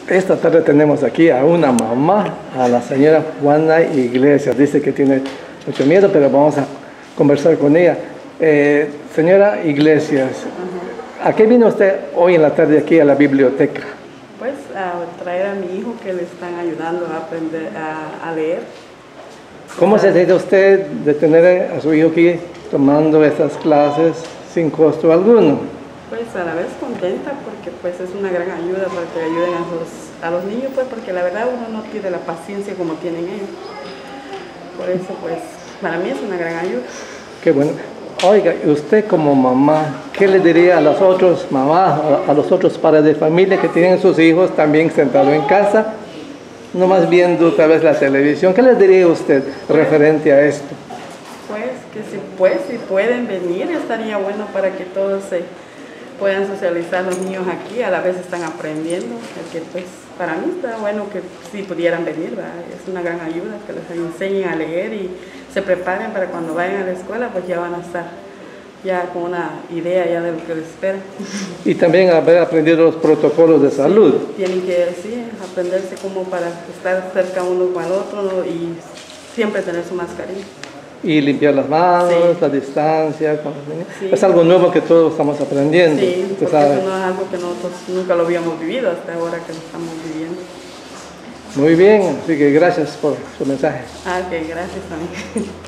Esta tarde tenemos aquí a una mamá, a la señora Juana Iglesias. Dice que tiene mucho miedo, pero vamos a conversar con ella. Señora Iglesias, ¿a qué vino usted hoy en la tarde aquí a la biblioteca? Pues a traer a mi hijo que le están ayudando a aprender a leer. ¿Cómo se siente usted de tener a su hijo aquí tomando estas clases sin costo alguno? Pues a la vez contenta porque pues es una gran ayuda para que ayuden a los niños, pues porque la verdad uno no tiene la paciencia como tienen ellos. Por eso pues para mí es una gran ayuda. Qué bueno. Oiga, usted como mamá, ¿qué le diría a las otras mamás, a los otros padres de familia que tienen sus hijos también sentados en casa, nomás viendo tal vez la televisión? ¿Qué les diría usted referente a esto? Pues que si pueden venir estaría bueno para que todos se puedan socializar los niños aquí, a la vez están aprendiendo, porque pues para mí está bueno que si pudieran venir, ¿verdad? Es una gran ayuda que les enseñen a leer y se preparen para cuando vayan a la escuela, pues ya van a estar ya con una idea ya de lo que les espera. Y también haber aprendido los protocolos de salud. Sí, tienen que aprenderse como para estar cerca uno con el otro, ¿no? Y siempre tener su mascarilla. Y limpiar las manos, Sí. la distancia. Sí. Es algo nuevo que todos estamos aprendiendo. Sí, usted porque sabe. eso no es algo que nosotros nunca lo habíamos vivido hasta ahora que lo estamos viviendo. Muy bien, así que gracias por su mensaje. Ok, gracias también.